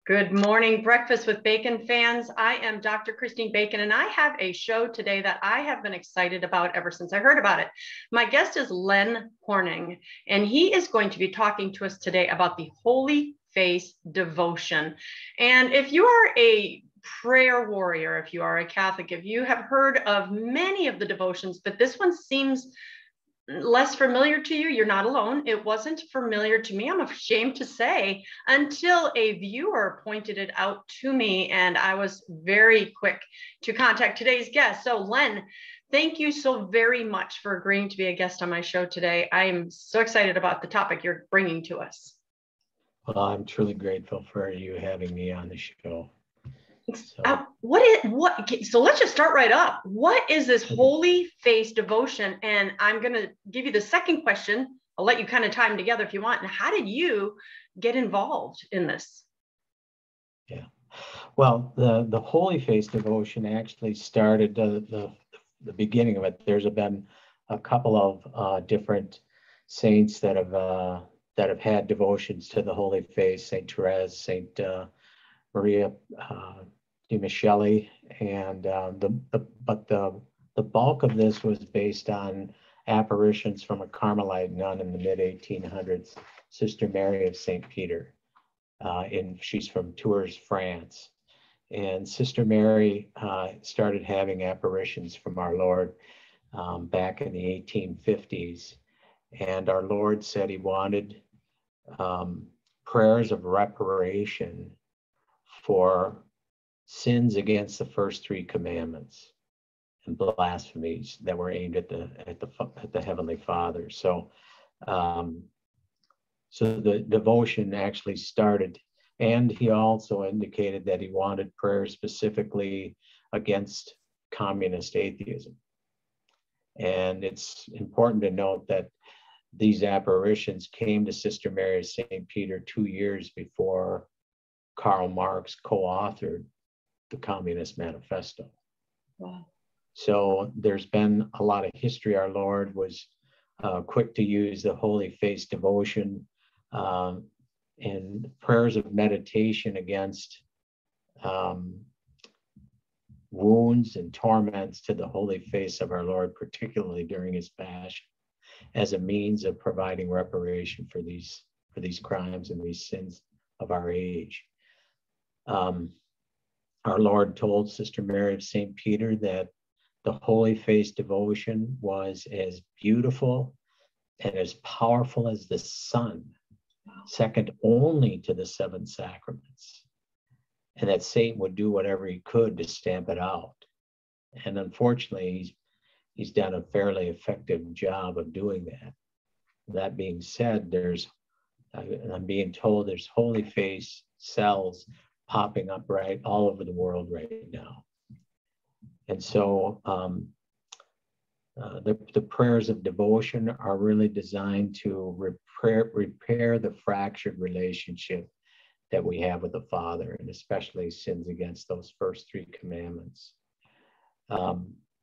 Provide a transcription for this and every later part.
Good morning, Breakfast with Bacon fans. I am Dr. Christine Bacon, and I have a show today that I have been excited about ever since I heard about it. My guest is Len Hornung, and he is going to be talking to us today about the Holy Face devotion. And if you are a prayer warrior, if you are a Catholic, if you have heard of many of the devotions, but this one seems less familiar to you, you're not alone. It wasn't familiar to me, I'm ashamed to say, until a viewer pointed it out to me, and I was very quick to contact today's guest. So Len, thank you so very much for agreeing to be a guest on my show today. I am so excited about the topic you're bringing to us. Well, I'm truly grateful for you having me on the show. So let's just start right up. What is this Holy Face devotion? And I'm going to give you the second question. I'll let you kind of tie them together if you want. And how did you get involved in this? Yeah, well, the Holy Face devotion actually started the beginning of it. There's been a couple of different saints that have had devotions to the Holy Face: Saint Therese, Saint Maria de Michele, and the bulk of this was based on apparitions from a Carmelite nun in the mid-1800s, Sister Mary of St. Peter. She's from Tours, France. And Sister Mary started having apparitions from our Lord back in the 1850s. And our Lord said he wanted prayers of reparation for sins against the first three commandments and blasphemies that were aimed at the Heavenly Father. So the devotion actually started, and he also indicated that he wanted prayers specifically against communist atheism. And it's important to note that these apparitions came to Sister Mary of St. Peter 2 years before Karl Marx co-authored the Communist Manifesto. Wow. So there's been a lot of history. Our Lord was quick to use the Holy Face devotion and prayers of meditation against wounds and torments to the Holy Face of our Lord, particularly during his Passion, as a means of providing reparation for these crimes and these sins of our age. Our Lord told Sister Mary of St. Peter that the Holy Face devotion was as beautiful and as powerful as the sun, second only to the seven sacraments, and that Satan would do whatever he could to stamp it out. And unfortunately, he's done a fairly effective job of doing that. That being said, I'm being told there's Holy Face cells popping up right all over the world right now. And so the prayers of devotion are really designed to repair the fractured relationship that we have with the Father, and especially sins against those first three commandments. How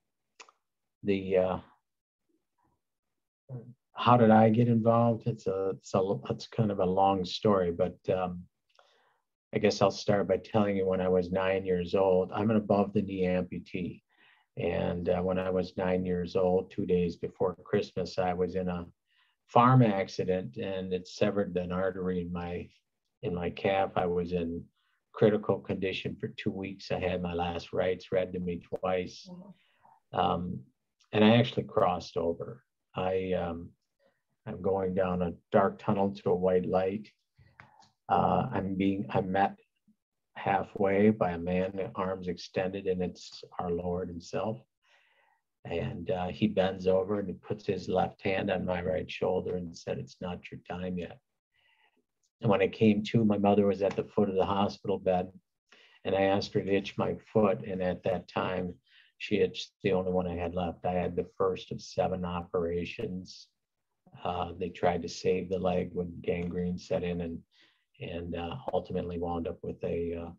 did I get involved? It's kind of a long story, but I guess I'll start by telling you when I was 9 years old. I'm an above-the-knee amputee. And when I was 9 years old, 2 days before Christmas, I was in a farm accident, and it severed an artery in my calf. I was in critical condition for 2 weeks. I had my last rites read to me twice. And I actually crossed over. I'm going down a dark tunnel to a white light. I'm met halfway by a man, arms extended, and it's our Lord himself. And he bends over and he puts his left hand on my right shoulder and said, "It's not your time yet." And when I came to, my mother was at the foot of the hospital bed, and I asked her to itch my foot. And at that time, she itched the only one I had left. I had the first of 7 operations. They tried to save the leg when gangrene set in, and ultimately wound up with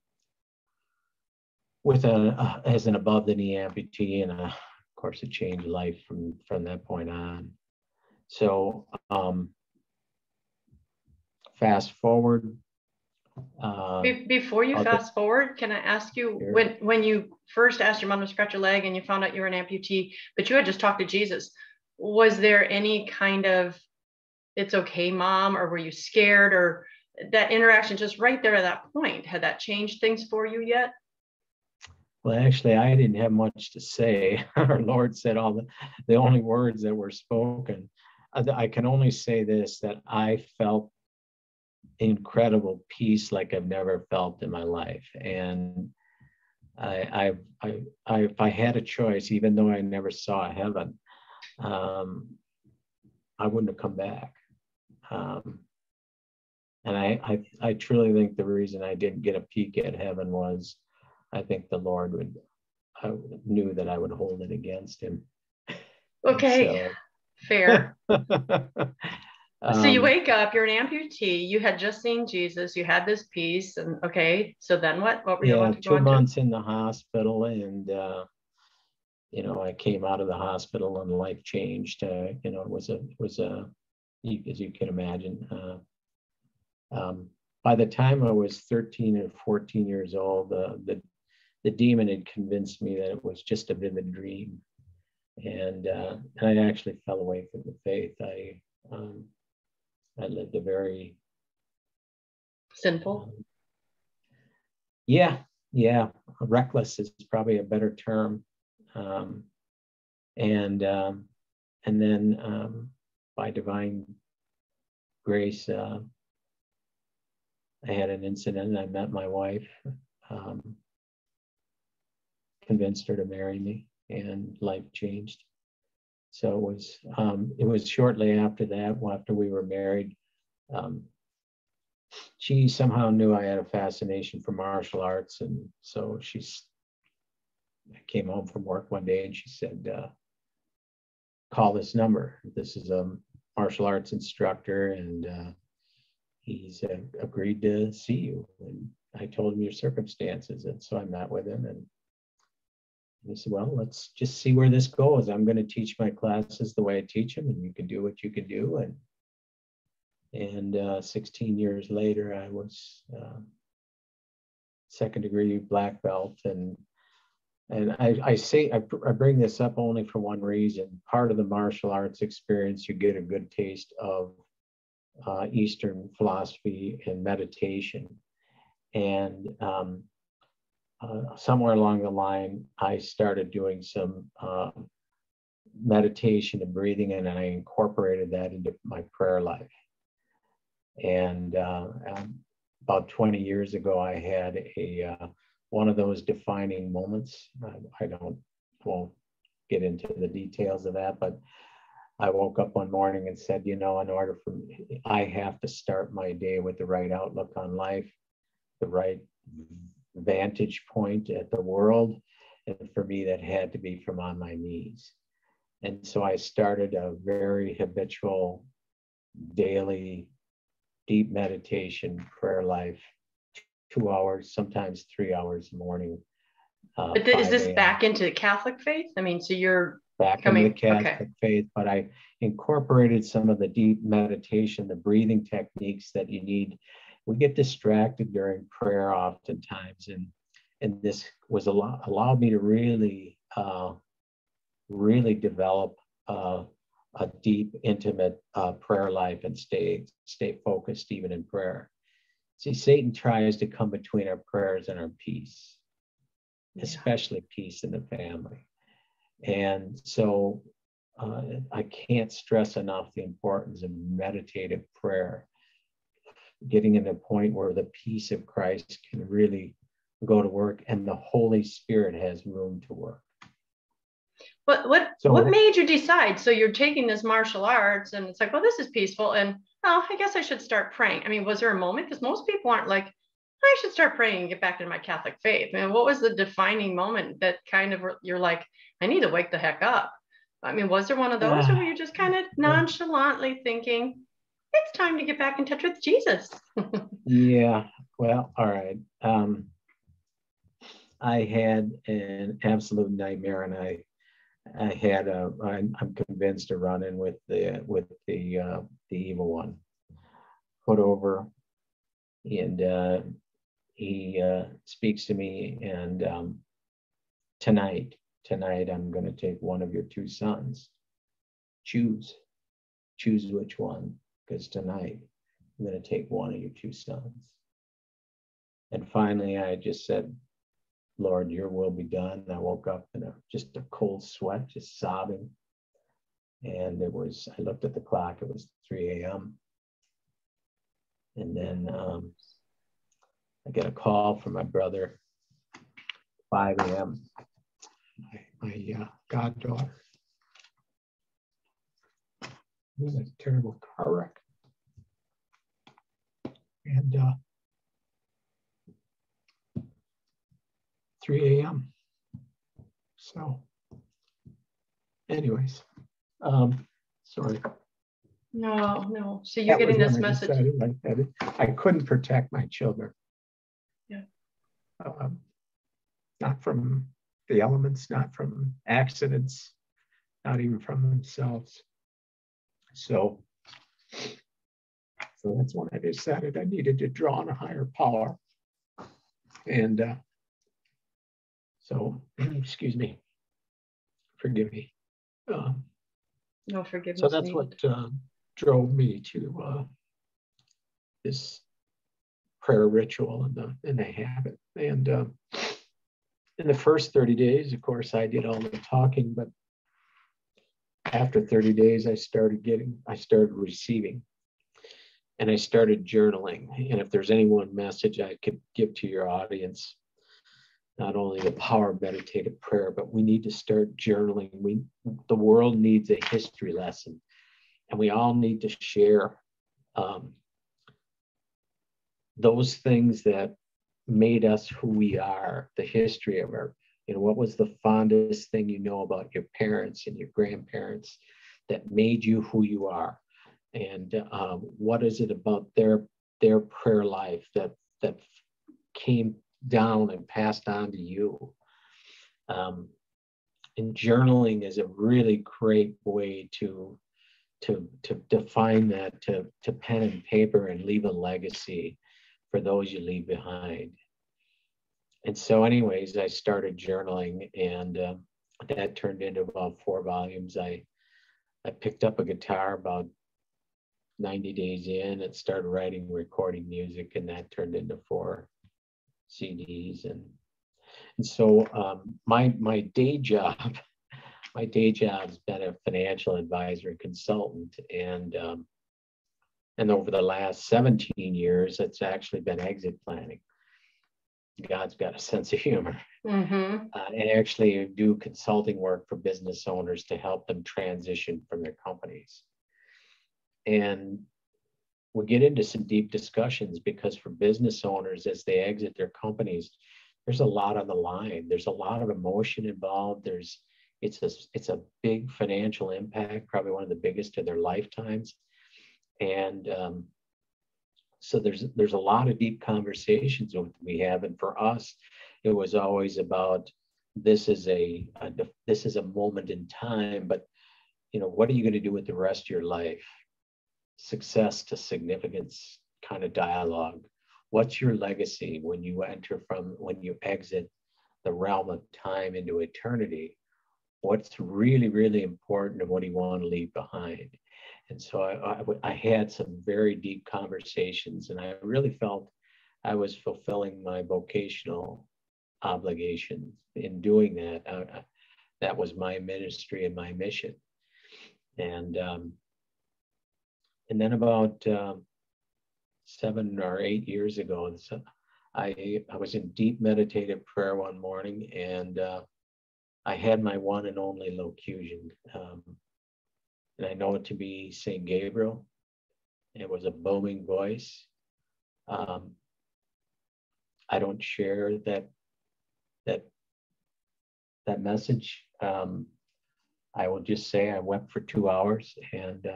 as an above-the-knee amputee, and of course it changed life from that point on. So fast forward, Before you fast forward, can I ask you, sure. when you first asked your mom to scratch your leg and you found out you were an amputee, but you had just talked to Jesus, was there any kind of, it's okay, mom, or were you scared, or that interaction just right there at that point, had that changed things for you yet? Well, actually, I didn't have much to say. Our Lord said all the only words that were spoken. I can only say this, that I felt incredible peace like I've never felt in my life. And if I had a choice, even though I never saw heaven, I wouldn't have come back. And I truly think the reason I didn't get a peek at heaven was I think the Lord knew that I would hold it against him. Okay, so, fair. So you wake up, you're an amputee, you had just seen Jesus, you had this peace, and okay, so then what were you about to go 2 into? months in the hospital, and I came out of the hospital and life changed. It was a as you can imagine. By the time I was 13 or 14 years old, the demon had convinced me that it was just a vivid dream, and I actually fell away from the faith. I lived a very sinful. Yeah, reckless is probably a better term. And then by divine grace, I had an incident. I met my wife, convinced her to marry me, and life changed. So it was shortly after that, after we were married. She somehow knew I had a fascination for martial arts, and so I came home from work one day and she said, call this number. This is a martial arts instructor, and he's agreed to see you. And I told him your circumstances, and so I met with him, and he said, well, let's just see where this goes. I'm going to teach my classes the way I teach them, and you can do what you can do. And 16 years later, I was second degree black belt. And I bring this up only for one reason. Part of the martial arts experience, you get a good taste of Eastern philosophy and meditation. And somewhere along the line, I started doing some meditation and breathing, and I incorporated that into my prayer life. And about 20 years ago, I had one of those defining moments. I won't get into the details of that, but I woke up one morning and said, in order for me, I have to start my day with the right outlook on life, the right vantage point at the world. And for me, that had to be from on my knees. And so I started a very habitual daily deep meditation prayer life, 2 hours, sometimes 3 hours a morning. But is this back into the Catholic faith? I mean, so you're back into the Catholic faith, but I incorporated some of the deep meditation, the breathing techniques that you need. We get distracted during prayer oftentimes, and this was allowed me to really develop a deep, intimate prayer life and stay focused even in prayer. See, Satan tries to come between our prayers and our peace, especially peace in the family. And so I can't stress enough the importance of meditative prayer, getting in a point where the peace of Christ can really go to work and the Holy Spirit has room to work. But what made you decide? So you're taking this martial arts and it's like, well, this is peaceful, and I guess I should start praying. I mean, was there a moment? Because most people aren't like, I should start praying and get back into my Catholic faith. I mean, what was the defining moment that kind of you're like, I need to wake the heck up? I mean, was there one of those, or were you just kind of nonchalantly thinking, it's time to get back in touch with Jesus? Yeah, well, all right. I had an absolute nightmare, and I'm convinced to run in with the evil one, put over And he speaks to me, and tonight I'm going to take one of your two sons. Choose which one, because tonight I'm going to take one of your two sons. And finally, I just said, Lord, your will be done. And I woke up in just a cold sweat, just sobbing. And I looked at the clock, it was 3 a.m. And then I get a call from my brother, 5 a.m. My goddaughter was in a terrible car wreck. And 3 a.m. So anyways, sorry. No. So you're getting this message. I couldn't protect my children. Yeah. Not from the elements, not from accidents, not even from themselves. So that's when I decided I needed to draw on a higher power. And so, excuse me, forgive me. No forgiveness. So that's needed. what drove me to this prayer ritual and the habit. And in the first 30 days, of course, I did all the talking, but after 30 days, I started receiving, and I started journaling. And if there's any one message I could give to your audience, not only the power of meditative prayer, but we need to start journaling. The world needs a history lesson, and we all need to share those things that made us who we are, the history of what was the fondest thing you know about your parents and your grandparents that made you who you are, and what is it about their prayer life that came down and passed on to you. And journaling is a really great way to define that, to pen and paper and leave a legacy for those you leave behind. And so anyways, I started journaling, and that turned into about 4 volumes. I picked up a guitar about 90 days in and started writing, recording music, and that turned into 4 CDs. And so my day job's been a financial advisor and consultant, and over the last 17 years, it's actually been exit planning. God's got a sense of humor. Mm-hmm. And actually do consulting work for business owners to help them transition from their companies. And we get into some deep discussions, because for business owners, as they exit their companies, there's a lot on the line. There's a lot of emotion involved. It's a big financial impact, probably one of the biggest of their lifetimes. And so there's a lot of deep conversations we have. And for us, it was always about, this is a moment in time, but what are you going to do with the rest of your life? Success to significance kind of dialogue. What's your legacy when you exit the realm of time into eternity? What's really, really important, and what do you want to leave behind? And so I had some very deep conversations, and I really felt I was fulfilling my vocational obligations in doing that. That was my ministry and my mission. And then about 7 or 8 years ago, I was in deep meditative prayer one morning, and I had my one and only locution. And I know it to be St. Gabriel. It was a booming voice. I don't share that message. I will just say I wept for 2 hours, and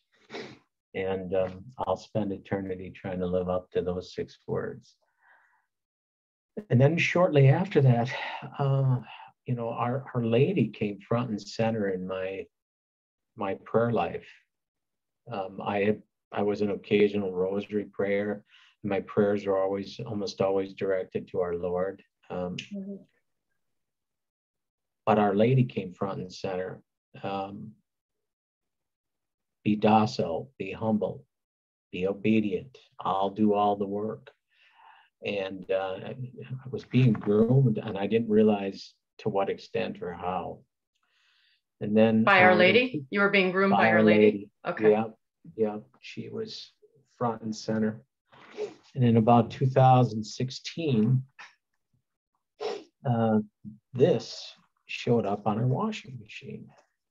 I'll spend eternity trying to live up to those 6 words. And then shortly after that, Our Lady came front and center in my prayer life. I was an occasional rosary prayer, My prayers are almost always directed to our Lord. But Our Lady came front and center. Be docile, be humble, be obedient. I'll do all the work. And I was being groomed, and I didn't realize to what extent or how. And then by Our Lady, you were being groomed by Our Lady. Okay. Yeah. She was front and center. And in about 2016, this showed up on our washing machine.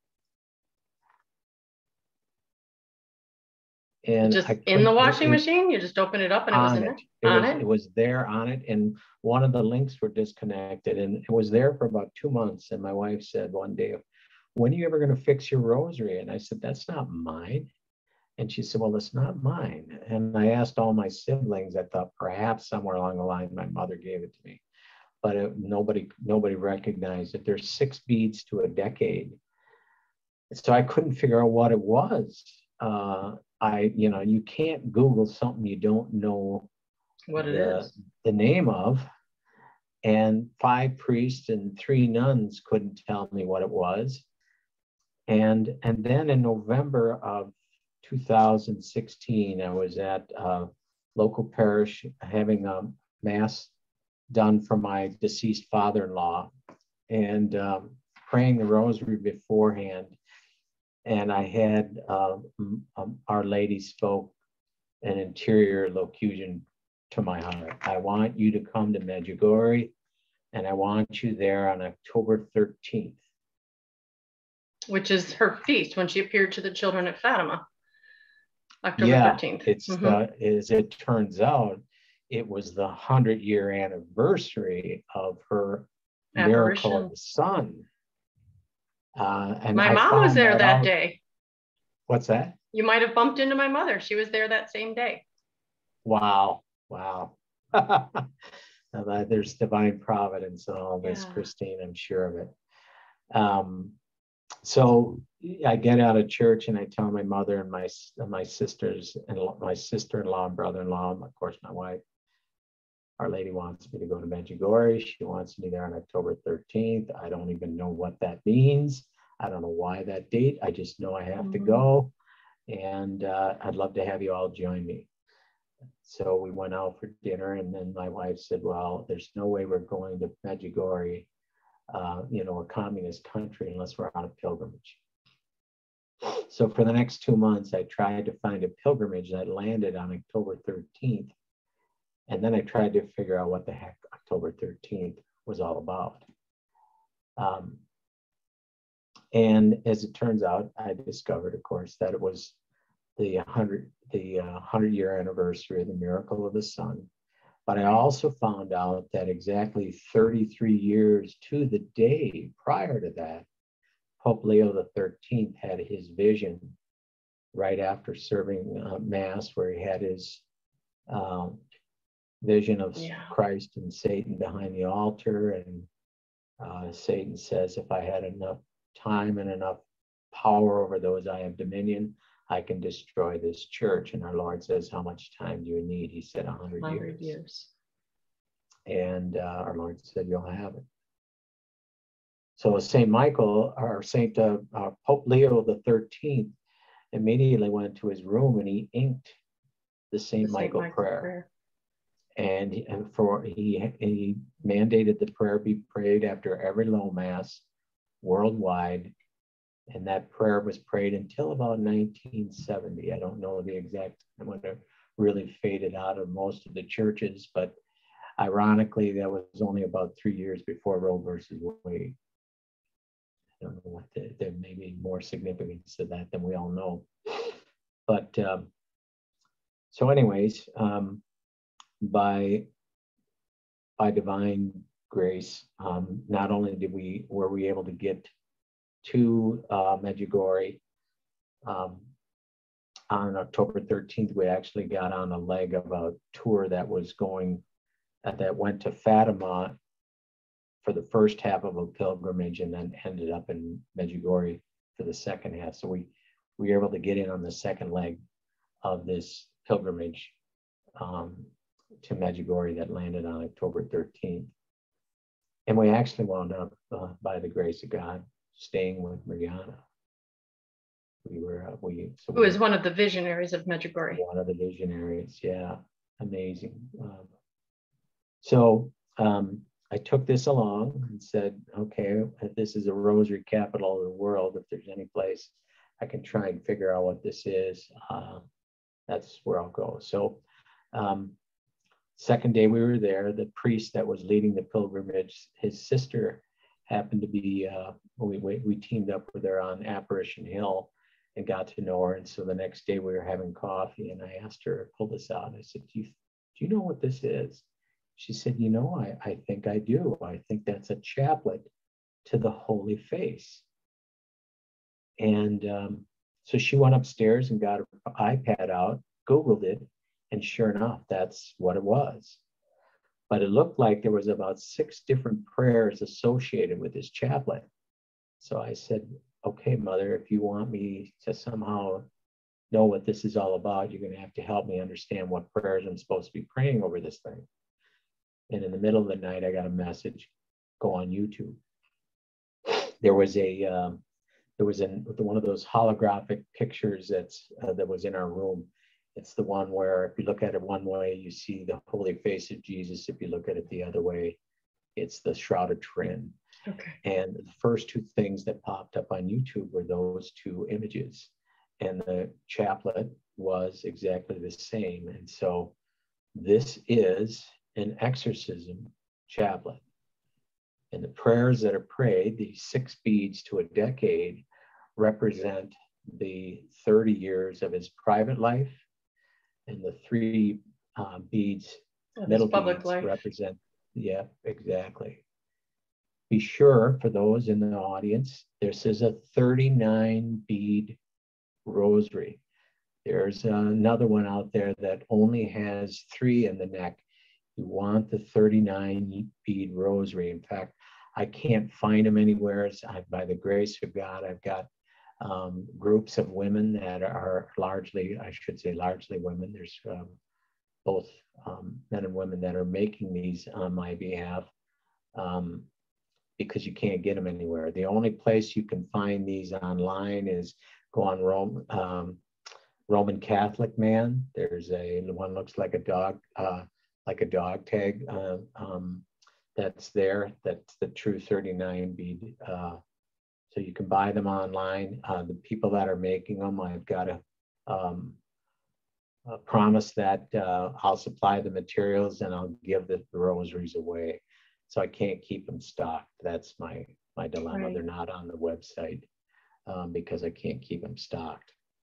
And just in the washing machine, you just open it up and it was in there? It was there on it, and one of the links were disconnected, and it was there for about 2 months. And my wife said one day, "When are you ever going to fix your rosary?" And I said, "That's not mine." And she said, "Well, it's not mine." And I asked all my siblings. I thought perhaps somewhere along the line my mother gave it to me, but nobody recognized it. There's 6 beads to a decade, so I couldn't figure out what it was. You can't Google something you don't know what it is, the name of. And 5 priests and 3 nuns couldn't tell me what it was. And then in November of 2016, I was at a local parish having a mass done for my deceased father-in-law, and praying the rosary beforehand. And I had Our Lady spoke an interior locution to my heart. "I want you to come to Medjugorje, and I want you there on October 13th. Which is her feast when she appeared to the children at Fatima. October 13th. It's as it turns out, it was the 100-year anniversary of her Miracle of the Sun. And my mom was there that day. What's that? You might have bumped into my mother. She was there that same day. Wow. There's divine providence in all this, Christine, I'm sure of it. So I get out of church and I tell my mother and my sisters and my sister-in-law and brother-in-law, and of course my wife, Our Lady wants me to go to Medjugorje. She wants me there on October 13th. I don't even know what that means. I don't know why that date. I just know I have to go. And I'd love to have you all join me. So we went out for dinner, and then my wife said, "Well, there's no way we're going to Medjugorje, a communist country, unless we're on a pilgrimage." So for the next 2 months, I tried to find a pilgrimage that landed on October 13th. And then I tried to figure out what the heck October 13th was all about. And as it turns out, I discovered, of course, that it was the 100-year anniversary of the Miracle of the Sun. But I also found out that exactly 33 years to the day prior to that, Pope Leo the XIII had his vision right after serving Mass, where he had his vision of Christ and Satan behind the altar. And Satan says, "If I had enough time and enough power over those I have dominion, I can destroy this church." And our Lord says, "How much time do you need?" He said, 100 years. And our Lord said, "You'll have it." So St. Michael, or Pope Leo the XIII, immediately went to his room and he inked the St. Michael prayer. And he mandated the prayer be prayed after every low mass worldwide. And that prayer was prayed until about 1970. I don't know the exact time when it really faded out of most of the churches, but ironically, that was only about 3 years before Roe versus Wade. I don't know what there may be more significance to that than we all know. But so anyways, by divine grace, not only were we able to get to Medjugorje on October 13th, we actually got on a leg of a tour that went to Fatima for the first half of a pilgrimage, and then ended up in Medjugorje for the second half. So we were able to get in on the second leg of this pilgrimage to Medjugorje that landed on October 13th. And we actually wound up, by the grace of God, staying with Mariana. Who is one of the visionaries of Medjugorje. One of the visionaries, yeah, amazing. So I took this along and said, okay, if this is a rosary capital of the world, if there's any place I can try and figure out what this is, that's where I'll go. So second day we were there, the priest that was leading the pilgrimage, his sister happened to be, we teamed up with her on Apparition Hill and got to know her. And so the next day we were having coffee and I asked her, pull this out. I said, do you know what this is? She said, you know, I think I do. I think that's a chaplet to the Holy Face. And so she went upstairs and got her iPad out, Googled it, and sure enough, that's what it was. But it looked like there was about 6 different prayers associated with this chaplet. So I said, okay, Mother, if you want me to somehow know what this is all about, you're going to have to help me understand what prayers I'm supposed to be praying over this thing. And in the middle of the night, I got a message, go on YouTube. There was one of those holographic pictures that was in our room. It's the one where if you look at it one way, you see the holy face of Jesus. If you look at it the other way, it's the Shroud of Turin. Okay. And the first 2 things that popped up on YouTube were those 2 images. And the chaplet was exactly the same. And so this is an exorcism chaplet. And the prayers that are prayed, these 6 beads to a decade, represent the 30 years of his private life. And the 3 beads, middle beads, represent, yeah, exactly. Be sure, for those in the audience, this is a 39 bead rosary. There's another one out there that only has 3 in the neck. You want the 39 bead rosary. In fact, I can't find them anywhere. By the grace of God, I've got groups of women that are largely women. There's both men and women that are making these on my behalf. Because you can't get them anywhere. The only place you can find these online is go on Roman Catholic Man. There's one looks like a dog tag that's there. That's the true 39 bead. So you can buy them online. The people that are making them, I've got to promise that I'll supply the materials and I'll give the rosaries away. So I can't keep them stocked. That's my dilemma. Right. They're not on the website because I can't keep them stocked.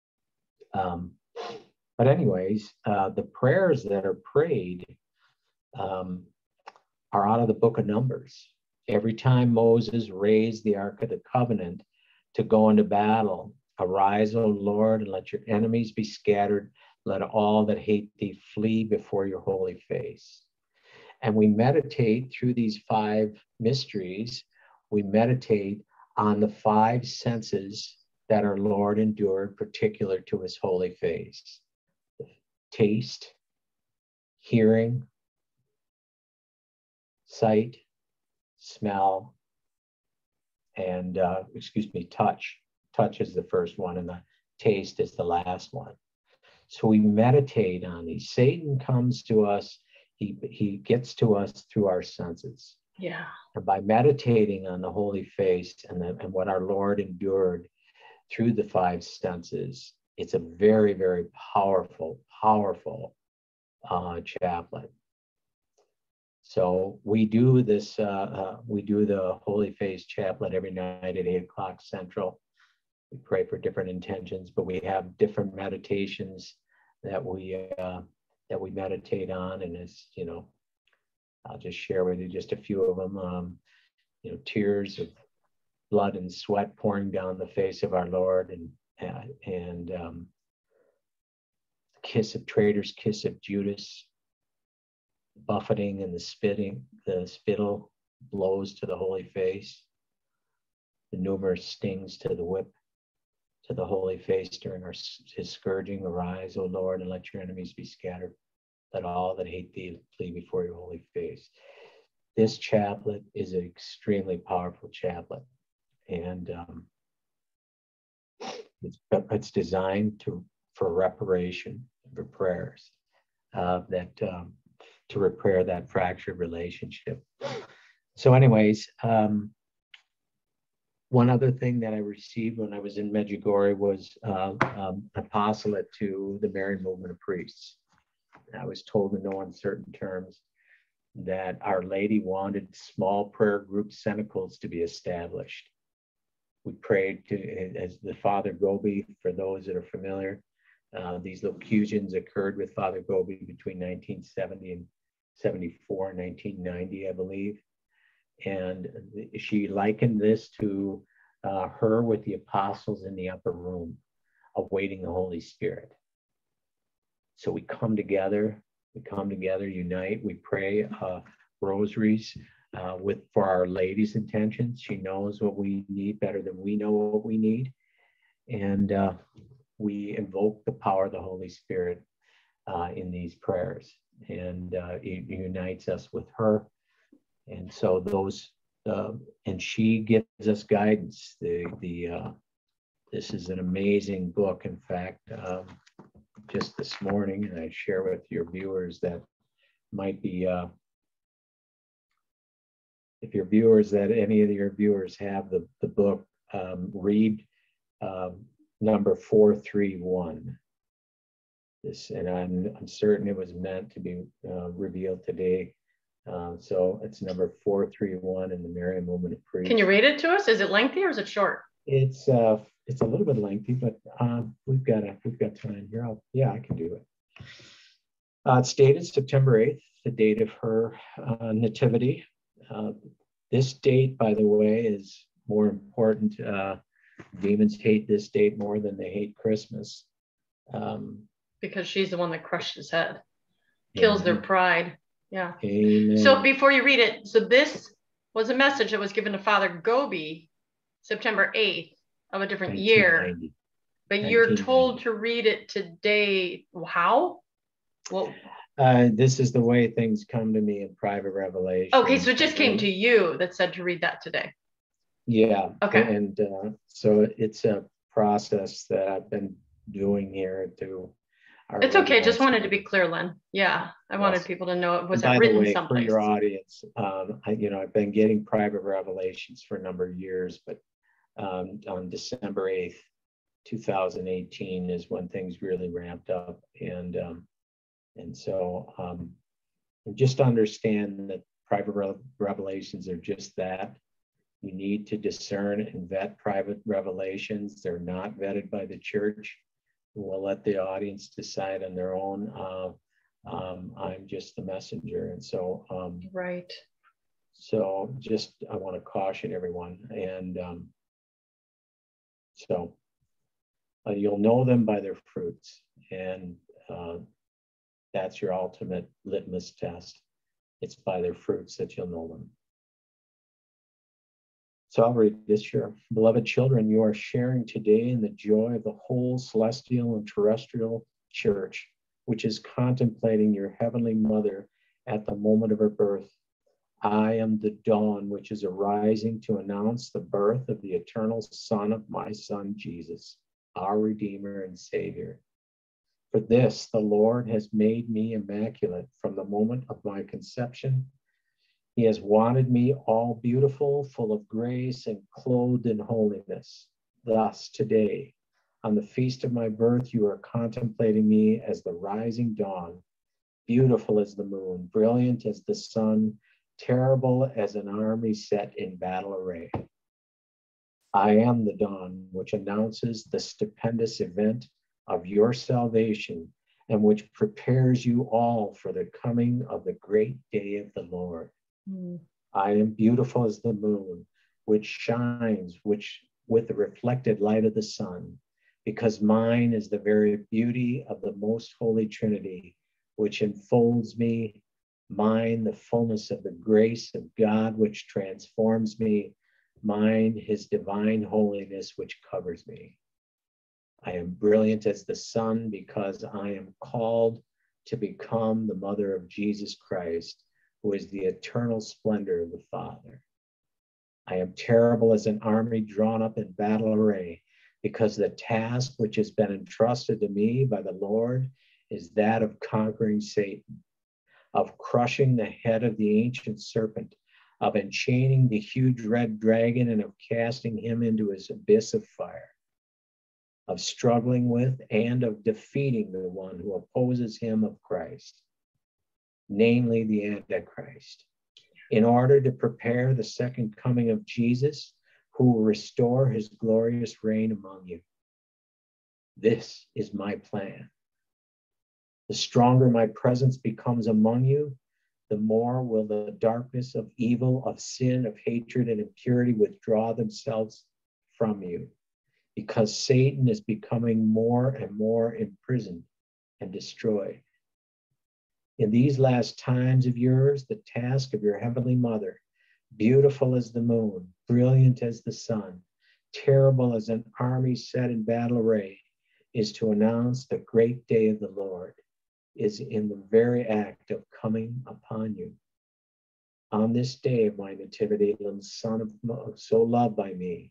But anyways, the prayers that are prayed are out of the book of Numbers. Every time Moses raised the Ark of the Covenant to go into battle, arise, O Lord, and let your enemies be scattered. Let all that hate thee flee before your holy face. And we meditate through these 5 mysteries. We meditate on the 5 senses that our Lord endured, particular to his holy face. Taste, hearing, sight, smell, and touch. Touch is the first one, and the taste is the last one. So we meditate on these. Satan comes to us. He gets to us through our senses. Yeah. And by meditating on the holy face and what our Lord endured through the 5 senses, it's a very, very powerful chaplet. So we do this. We do the Holy Face chaplet every night at 8 o'clock Central. We pray for different intentions, but we have different meditations that we meditate on, and as you know, I'll just share with you just a few of them. Tears of blood and sweat pouring down the face of our Lord, and kiss of traitors, kiss of Judas, buffeting and the spittle blows to the holy face, the numerous stings to the whip to the holy face during his scourging. Arise, O Lord, and let your enemies be scattered. let all that hate thee flee before your holy face. This chaplet is an extremely powerful chaplet, and it's designed for reparation, for prayers, to repair that fractured relationship. So anyways, one other thing that I received when I was in Medjugorje was an apostolate to the Marian movement of priests. I was told in no uncertain terms that Our Lady wanted small prayer group cenacles to be established. We prayed as the Father Gobi, for those that are familiar. These locutions occurred with Father Gobi between 1970 and 74, 1990, I believe. And she likened this to her with the apostles in the upper room, awaiting the Holy Spirit. So we come together, unite, we pray rosaries for Our Lady's intentions. She knows what we need better than we know what we need. And we invoke the power of the Holy Spirit in these prayers. And it unites us with her. And so and she gives us guidance. This is an amazing book. In fact, just this morning, and I share with your viewers that might be, if your viewers, that any of your viewers have the book, read number 431. This, and I'm certain it was meant to be revealed today. So it's number 431 in the Marian movement of priests. Can you read it to us? Is it lengthy or is it short? It's a little bit lengthy, but we've got time here. I can do it. It's dated September 8th, the date of her nativity. This date, by the way, is more important. Demons hate this date more than they hate Christmas. Because she's the one that crushed his head, kills their pride. Yeah. Amen. So before you read it, so this was a message that was given to Father Gobi September 8th of a different year. But you're told to read it today. How? Well, this is the way things come to me in private revelation. Okay, so it just came to you that said to read that today. Yeah. Okay. And so it's a process that I've been doing here to. It's okay. Just wanted to be clear, Len. Yeah, I wanted people to know it wasn't written someplace. For your audience, I've been getting private revelations for a number of years, but on December 8th, 2018 is when things really ramped up, and so just understand that private revelations are just that. You need to discern and vet private revelations. They're not vetted by the church. We'll let the audience decide on their own. I'm just the messenger. And so, right. So just, I want to caution everyone. And so you'll know them by their fruits. And that's your ultimate litmus test. It's by their fruits that you'll know them. So I'll read this here. Beloved children, you are sharing today in the joy of the whole celestial and terrestrial church, which is contemplating your heavenly mother at the moment of her birth. I am the dawn which is arising to announce the birth of the eternal Son of my Son, Jesus, our Redeemer and Savior. For this, the Lord has made me immaculate from the moment of my conception. He has wanted me all beautiful, full of grace, and clothed in holiness. Thus, today, on the feast of my birth, you are contemplating me as the rising dawn, beautiful as the moon, brilliant as the sun, terrible as an army set in battle array. I am the dawn which announces the stupendous event of your salvation and which prepares you all for the coming of the great day of the Lord. I am beautiful as the moon, which shines with the reflected light of the sun, because mine is the very beauty of the most holy Trinity, which enfolds me, mine the fullness of the grace of God, which transforms me, mine his divine holiness, which covers me. I am brilliant as the sun because I am called to become the mother of Jesus Christ, who is the eternal splendor of the Father. I am terrible as an army drawn up in battle array, because the task which has been entrusted to me by the Lord is that of conquering Satan, of crushing the head of the ancient serpent, of enchaining the huge red dragon, and of casting him into his abyss of fire, of struggling with and of defeating the one who opposes him of Christ, namely the Antichrist, in order to prepare the second coming of Jesus, who will restore his glorious reign among you. This is my plan. The stronger my presence becomes among you, the more will the darkness of evil, of sin, of hatred, and impurity withdraw themselves from you, because Satan is becoming more and more imprisoned and destroyed. In these last times of yours, the task of your heavenly mother, beautiful as the moon, brilliant as the sun, terrible as an army set in battle array, is to announce the great day of the Lord is in the very act of coming upon you. On this day of my nativity, little son of so loved by me,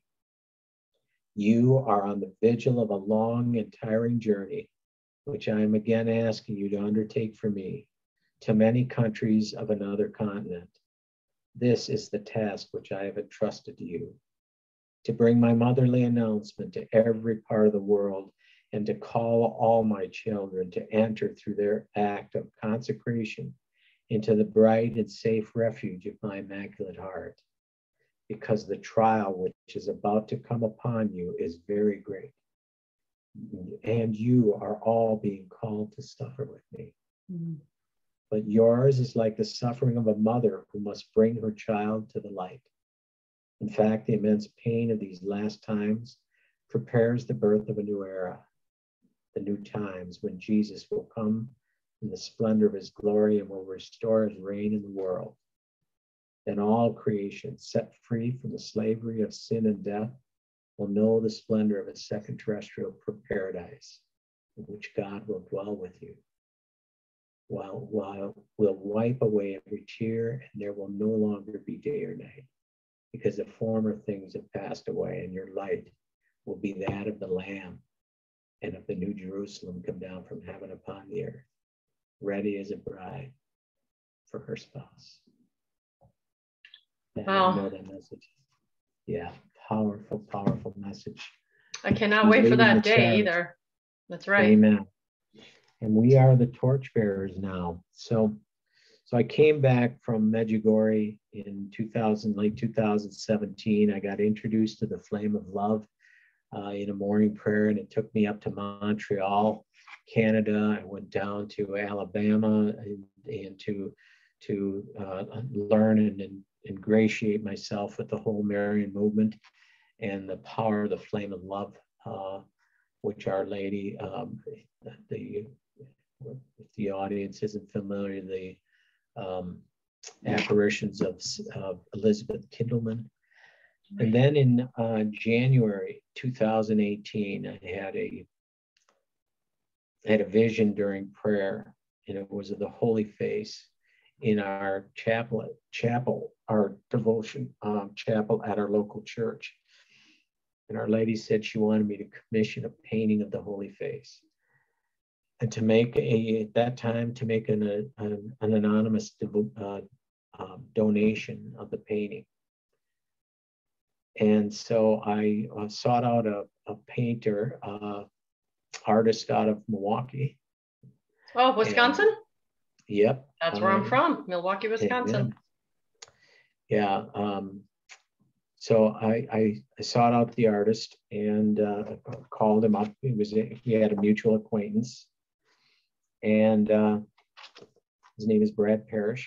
you are on the vigil of a long and tiring journey, which I am again asking you to undertake for me, to many countries of another continent. This is the task which I have entrusted to you, to bring my motherly announcement to every part of the world, and to call all my children to enter through their act of consecration into the bright and safe refuge of my Immaculate Heart, because the trial which is about to come upon you is very great, and you are all being called to suffer with me. Mm-hmm. But yours is like the suffering of a mother who must bring her child to the light. In fact, the immense pain of these last times prepares the birth of a new era, the new times when Jesus will come in the splendor of his glory and will restore his reign in the world. Then all creation, set free from the slavery of sin and death, will know the splendor of a second terrestrial paradise in which God will dwell with you. While will wipe away every tear, and there will no longer be day or night, because the former things have passed away, and your light will be that of the Lamb and of the New Jerusalem come down from heaven upon the earth, ready as a bride for her spouse. And wow. I know that message. Yeah, powerful, powerful message. I cannot wait for that day either. That's right. Amen. And we are the torchbearers now. So I came back from Medjugorje in late 2017. I got introduced to the Flame of Love in a morning prayer, and it took me up to Montreal, Canada. I went down to Alabama and to learn and ingratiate myself with the whole Marian movement and the power of the Flame of Love, which Our Lady, if the audience isn't familiar, the apparitions of Elizabeth Kindleman. And then in January 2018, I had a vision during prayer, and it was of the Holy Face in our chapel, our devotion chapel at our local church. And Our Lady said she wanted me to commission a painting of the Holy Face, and to make at that time an anonymous donation of the painting. And so I sought out a painter, artist out of Milwaukee. Oh, Wisconsin? And, yep. That's where I'm from, Milwaukee, Wisconsin. Yeah. So I sought out the artist and called him up. We had a mutual acquaintance, and his name is Brad Parrish.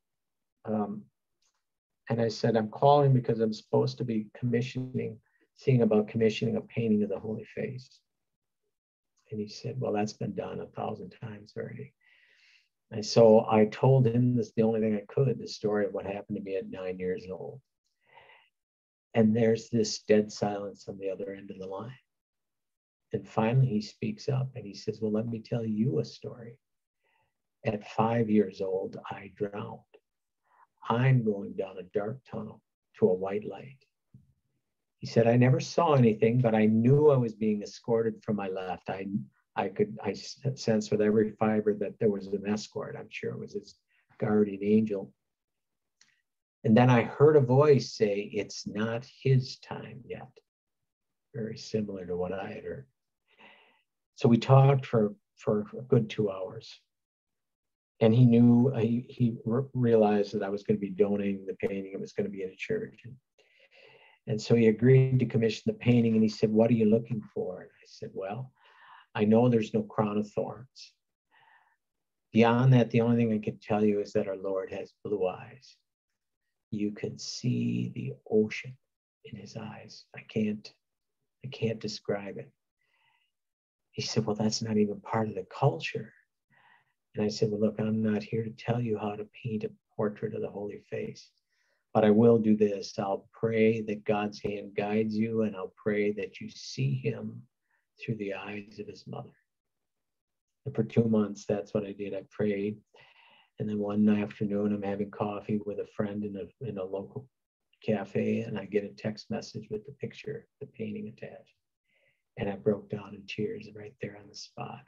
And I said, I'm calling because I'm supposed to be seeing about commissioning a painting of the Holy Face. And he said, well, that's been done 1,000 times already. And so I told him this, the only thing I could, the story of what happened to me at 9 years old. And there's this dead silence on the other end of the line. And finally he speaks up and he says, well, let me tell you a story. At 5 years old, I drowned. I'm going down a dark tunnel to a white light. He said, I never saw anything, but I knew I was being escorted from my left. I sensed with every fiber that there was an escort. I'm sure it was his guardian angel. And then I heard a voice say, it's not his time yet. Very similar to what I had heard. So we talked for a good 2 hours. And he knew, he realized that I was going to be donating the painting. It was going to be in a church. And so he agreed to commission the painting. And he said, what are you looking for? And I said, well, I know there's no crown of thorns. Beyond that, the only thing I can tell you is that our Lord has blue eyes. You can see the ocean in his eyes. I can't describe it. He said, well, that's not even part of the culture. And I said, well, look, I'm not here to tell you how to paint a portrait of the Holy Face, but I will do this. I'll pray that God's hand guides you, and I'll pray that you see him through the eyes of his mother. And for 2 months, that's what I did. I prayed. And then one afternoon, I'm having coffee with a friend in a local cafe, and I get a text message with the picture, the painting attached. And I broke down in tears right there on the spot.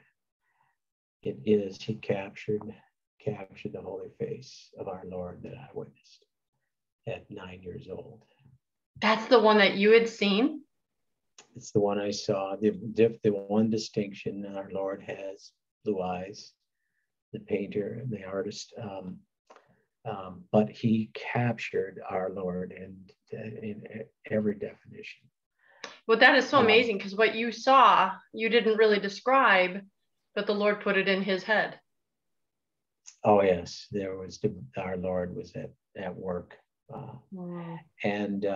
He captured the Holy Face of our Lord that I witnessed at 9 years old. That's the one that you had seen? It's the one I saw. The one distinction, our Lord has blue eyes, the painter and the artist, but he captured our Lord in every definition. Well, that is so amazing, because what you saw, you didn't really describe, but the Lord put it in his head. Oh yes, our Lord was at work, and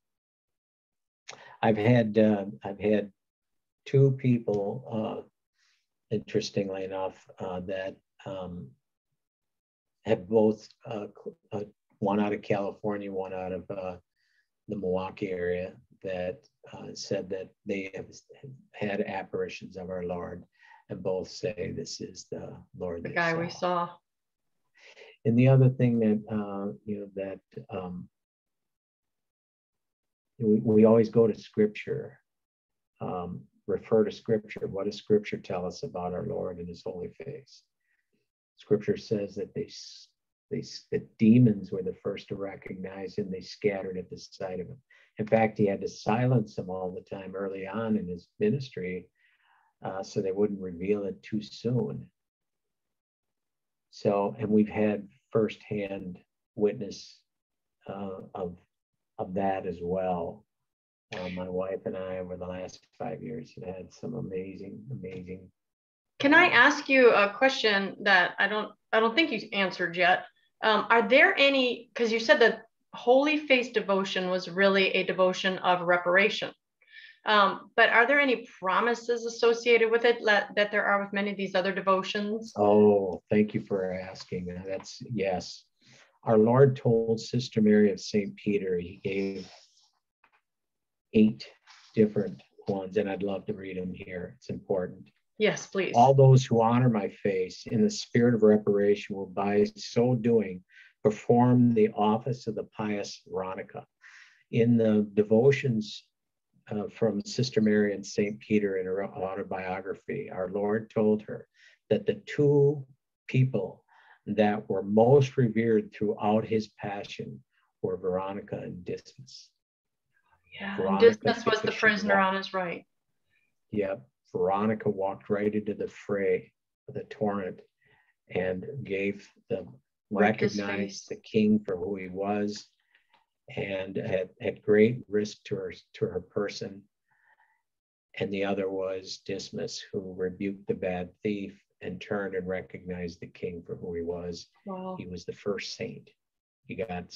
I've had 2 people, interestingly enough, that have both one out of California, one out of the Milwaukee area, that said that they have had apparitions of our Lord, and both say this is the Lord. The guy we saw. And the other thing that we always go to Scripture, refer to Scripture. What does Scripture tell us about our Lord and his holy face? Scripture says that the demons were the first to recognize him. They scattered at the sight of him. In fact, he had to silence them all the time early on in his ministry, so they wouldn't reveal it too soon. So, and we've had firsthand witness of that as well. My wife and I, over the last 5 years, have had some amazing. Can I ask you a question that I don't think you answered yet? Are there any, because you said that Holy Face devotion was really a devotion of reparation, but are there any promises associated with it that there are with many of these other devotions? Oh, thank you for asking. That's yes. Our Lord told Sister Mary of St. Peter, he gave 8 different ones, and I'd love to read them here. It's important. Yes, please. All those who honor my face in the spirit of reparation will by so doing perform the office of the pious Veronica. In the devotions from Sister Mary and St. Peter in her autobiography, our Lord told her that the 2 people that were most revered throughout his passion were Veronica and Dismas. Yeah, Dismas was the prisoner on his right. Yep. Veronica walked right into the fray of the torrent and recognized the king for who he was, and at great risk to her person. And the other was Dismas, who rebuked the bad thief and turned and recognized the king for who he was. Wow. He was the first saint. He got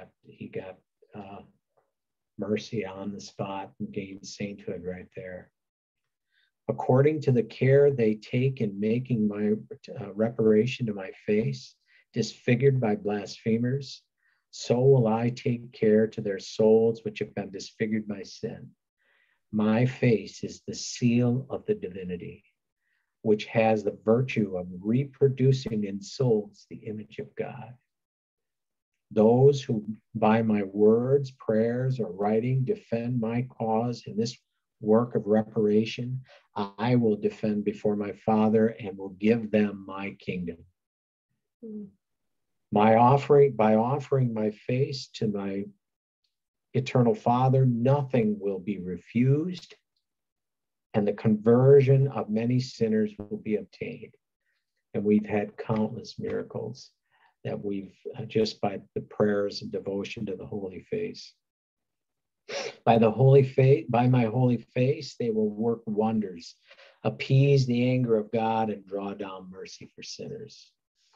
mercy on the spot and gained sainthood right there. According to the care they take in making my reparation to my face, disfigured by blasphemers, so will I take care to their souls which have been disfigured by sin. My face is the seal of the divinity. which has the virtue of reproducing in souls the image of God. Those who by my words, prayers, or writing defend my cause in this work of reparation, I will defend before my Father and will give them my kingdom. By offering my face to my eternal Father, nothing will be refused, and the conversion of many sinners will be obtained. And we've had countless miracles that we've just by the prayers and devotion to the Holy Face. By my holy face, they will work wonders, appease the anger of God, and draw down mercy for sinners.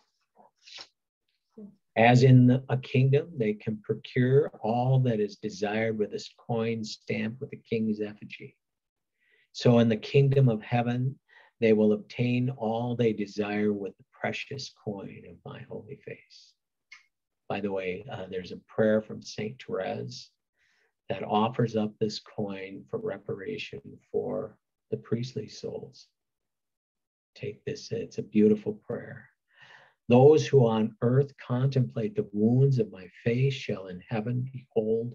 As in a kingdom, they can procure all that is desired with this coin stamped with the king's effigy. So in the kingdom of heaven, they will obtain all they desire with the precious coin of my holy face. By the way, there's a prayer from Saint Therese that offers up this coin for reparation for the priestly souls. Take this, it's a beautiful prayer. Those who on earth contemplate the wounds of my face shall in heaven behold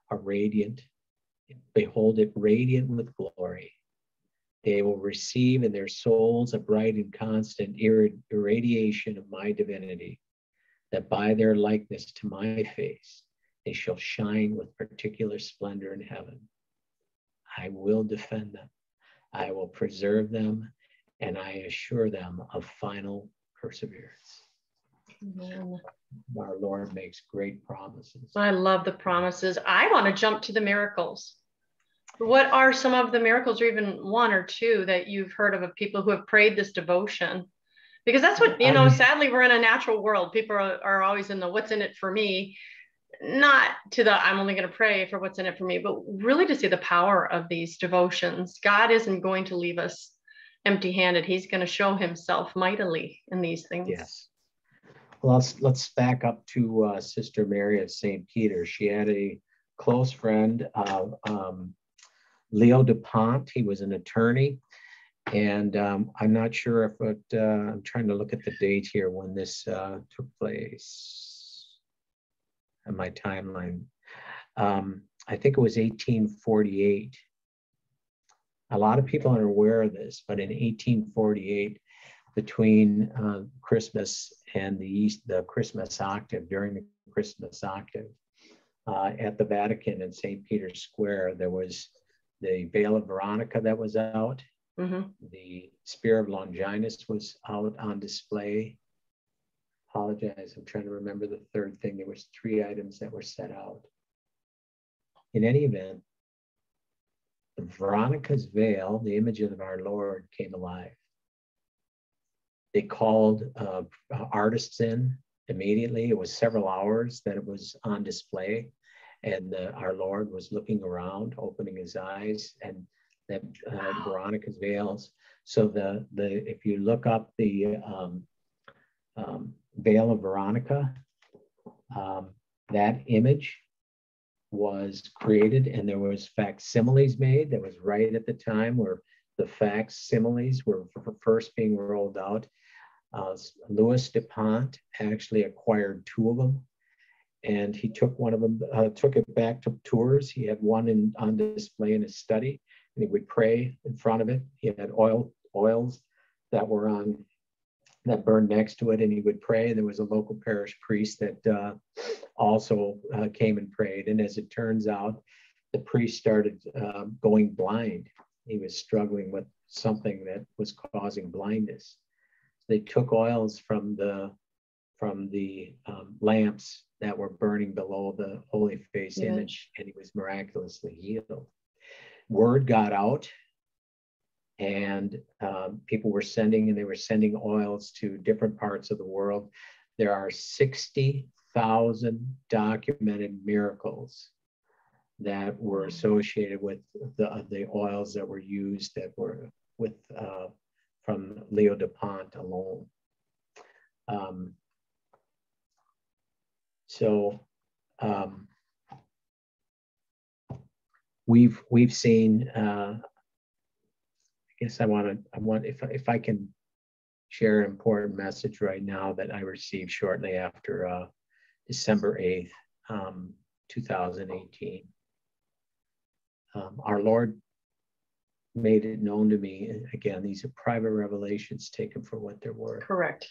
it radiant with glory. They will receive in their souls a bright and constant irradiation of my divinity, that by their likeness to my face, they shall shine with particular splendor in heaven. I will defend them. I will preserve them, and I assure them of final perseverance. Amen. Our Lord makes great promises. I love the promises. I want to jump to the miracles. What are some of the miracles, or even one or two, that you've heard of people who have prayed this devotion? Because that's what, sadly, we're in a natural world. People are always in the what's in it for me, not to the I'm only going to pray for what's in it for me, but really to see the power of these devotions. God isn't going to leave us empty-handed. He's going to show himself mightily in these things. Yes. Well, let's back up to Sister Mary of St. Peter. She had a close friend, Leo the XIII. He was an attorney. And I'm not sure if I'm trying to look at the date here when this took place in my timeline. I think it was 1848. A lot of people aren't aware of this, but in 1848, between Christmas and the Christmas octave, during the Christmas octave, at the Vatican in St. Peter's Square, there was the Veil of Veronica that was out. Mm-hmm. The Spear of Longinus was out on display. Apologize, I'm trying to remember the third thing. There was 3 items that were set out. In any event, Veronica's veil, the image of our Lord, came alive. They called artists in immediately. It was several hours that it was on display, and our Lord was looking around, opening his eyes, and that Veronica's veils. So if you look up the Veil of Veronica, that image was created, and there was facsimiles made. That was right at the time where the facsimiles were first being rolled out. Louis de Pont actually acquired 2 of them, and he took one of them, took it back to Tours. He had one on display in his study, and he would pray in front of it. He had oils that were that burned next to it, and he would pray. There was a local parish priest that also came and prayed. And as it turns out, the priest started going blind. He was struggling with something that was causing blindness. They took oils from the lamps that were burning below the Holy Face image, and he was miraculously healed. Word got out, and people were sending oils to different parts of the world. There are 60,000 documented miracles that were associated with the oils that were used, that were from Leo de Pont alone. We've seen, I guess if I can share an important message right now that I received shortly after December 8th, 2018. Our Lord made it known to me, again, these are private revelations, taken for what they're worth. Correct.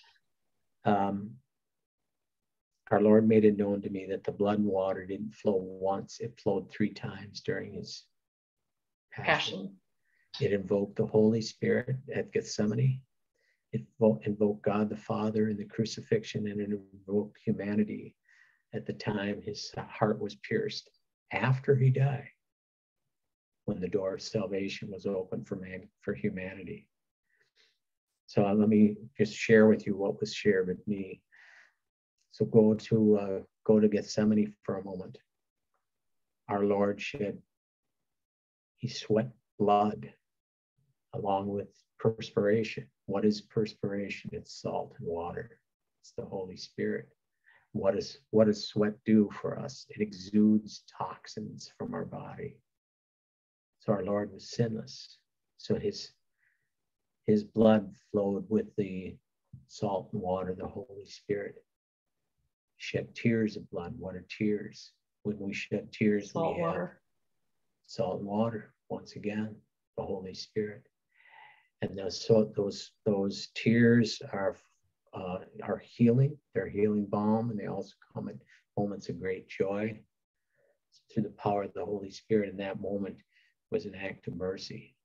Our Lord made it known to me that the blood and water didn't flow once, it flowed 3 times during his passion. It invoked the Holy Spirit at Gethsemane. It invoked God the Father in the crucifixion, and it invoked humanity at the time his heart was pierced after he died, when the door of salvation was open for humanity. So let me just share with you what was shared with me. So go to Gethsemane for a moment. Our Lord he sweat blood along with perspiration. What is perspiration? It's salt and water. It's the Holy Spirit. What does sweat do for us? It exudes toxins from our body. So our Lord was sinless. So his blood flowed with the salt and water, the Holy Spirit. Shed tears of blood. What are tears? When we shed tears, salt we have water. Salt and water. Once again, the Holy Spirit. And those tears are healing. They're healing balm, and they also come at moments of great joy through the power of the Holy Spirit. And that moment was an act of mercy.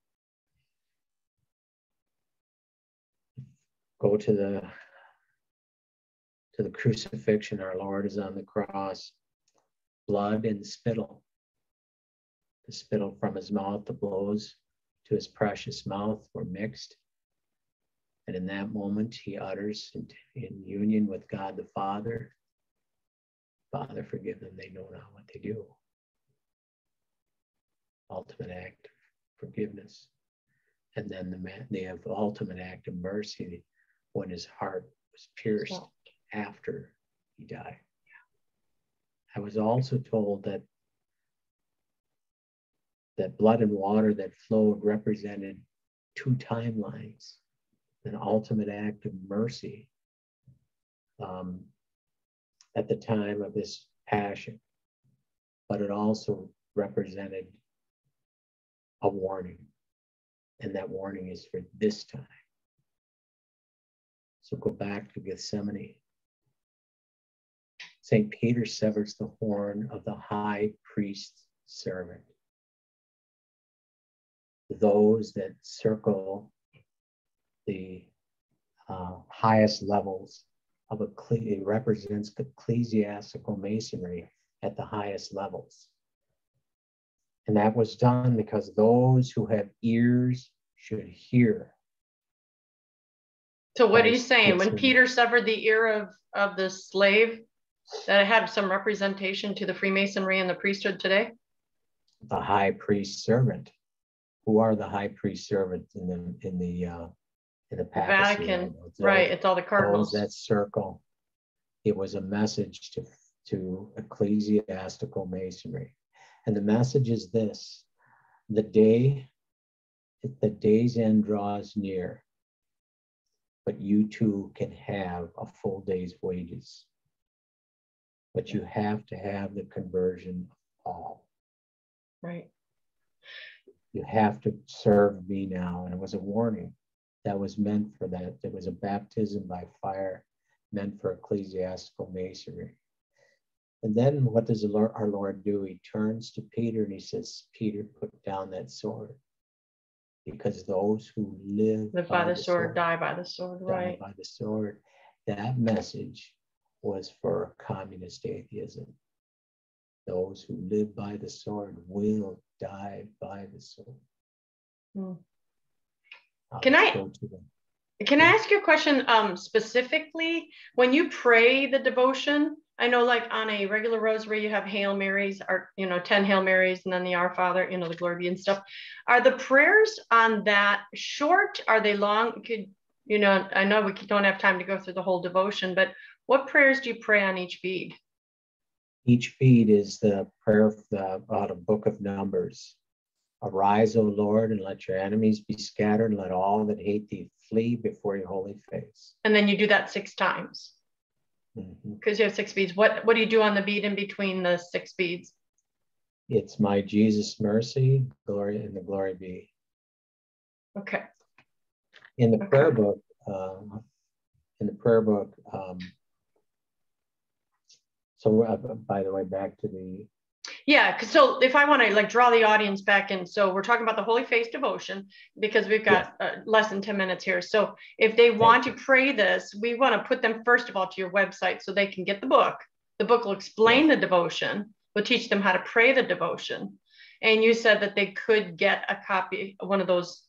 Go to the crucifixion. Our Lord is on the cross. Blood and spittle. The spittle from his mouth, the blows to his precious mouth were mixed. And in that moment, he utters in union with God the Father, Father, forgive them, they know not what they do. Ultimate act of forgiveness. And then the ultimate act of mercy when his heart was pierced after he died. I was also told that blood and water that flowed represented 2 timelines, an ultimate act of mercy at the time of his passion, but it also represented a warning, and that warning is for this time. So go back to Gethsemane. St. Peter severs the horn of the high priest's servant. Those that circle the highest levels of it represents ecclesiastical masonry at the highest levels. And that was done because those who have ears should hear. So what are you saying? When Peter severed the ear of the slave, that had some representation to the Freemasonry and the priesthood today? The high priest servant. Who are the high priest servants in the papacy? Vatican, right? It's all the cardinals. Those that circle. It was a message to ecclesiastical masonry, and the message is this: the day's end draws near, but you too can have a full day's wages. But you have to have the conversion of all. Right. You have to serve me now. And it was a warning that was meant for that. It was a baptism by fire meant for ecclesiastical masonry. And then what does our Lord do? He turns to Peter and he says, Peter, put down that sword. Because those who live by the sword die by the sword, right? Die by the sword. That message was for communist atheism. Those who live by the sword will die by the sword. Can I ask you a question specifically? When you pray the devotion, I know like on a regular rosary, you have Hail Marys, or 10 Hail Marys, and then the Our Father, the Glory be and stuff. Are the prayers on that short? Are they long? I know we don't have time to go through the whole devotion, but what prayers do you pray on each bead? Each bead is the prayer out of Book of Numbers. Arise, O Lord, and let your enemies be scattered, and let all that hate thee flee before your holy face. And then you do that 6 times. Because you have 6 beads. What do you do on the bead in between the 6 beads? It's my Jesus mercy, glory, and the glory be. Okay. In the prayer book, so by the way, back to the. Yeah, so if I want to like draw the audience back in, so we're talking about the Holy Face devotion because we've got less than 10 minutes here. So if they want to pray this, we want to put them first of all to your website so they can get the book. The book will explain the devotion. We'll teach them how to pray the devotion. And you said that they could get a copy, one of those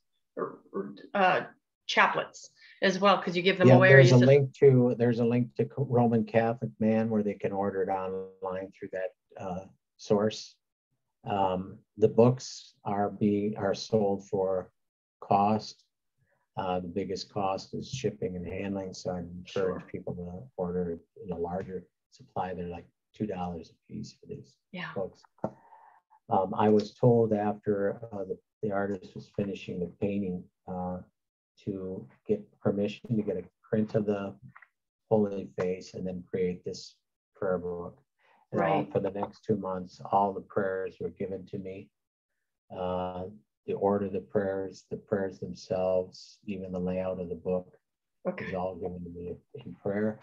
chaplets as well, because you give them away. There's a link to Roman Catholic Man where they can order it online through that source. The books are sold for cost. The biggest cost is shipping and handling, so I encourage people to order in a larger supply. They're like $2 a piece for these books. I was told after the artist was finishing the painting to get permission to get a print of the Holy Face and then create this prayer book. And for the next 2 months, all the prayers were given to me. The order of the prayers themselves, even the layout of the book is all given to me in prayer.